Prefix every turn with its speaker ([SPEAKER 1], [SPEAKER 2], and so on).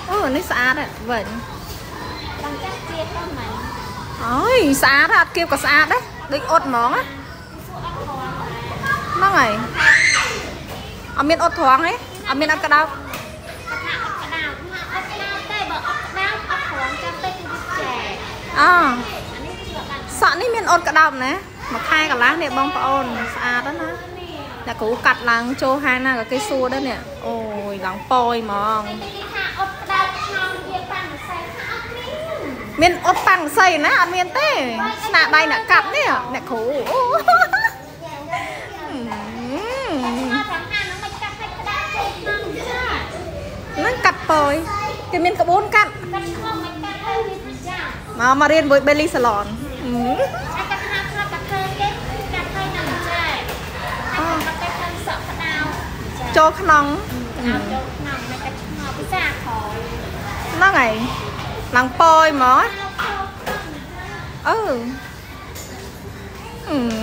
[SPEAKER 1] នេះស្អាតវិញ
[SPEAKER 2] đang chắc chia cho mày
[SPEAKER 1] អូយស្អាតអត់គៀបក៏ស្អាតដែរដូចអត់ហ្មងណាហ្នឹងហើយអត់មានអត់ត្រង់ទេអត់មានអត់ក្តោបសក់នេះមានអត់ក្តោបណាមួយខែកន្លះនេះបងប្អូនស្អាតណាស់អ្នកគ្រូកាត់ឡើងចូលហាងណាក៏គេសួរដែរនេះអូយឡើងប៉យហ្មងមានអត់ប៉ាំងស័យណាអត់មានទេស្នាដៃអ្នកកាត់នេះអ្នកគ្រូហ្នឹងកាត់ប៉យគេមានក្បួនកាត់មករៀនមួយ belly salon ចូលក្នុងហ្នឹងហើយឡើងប៉យហ្មង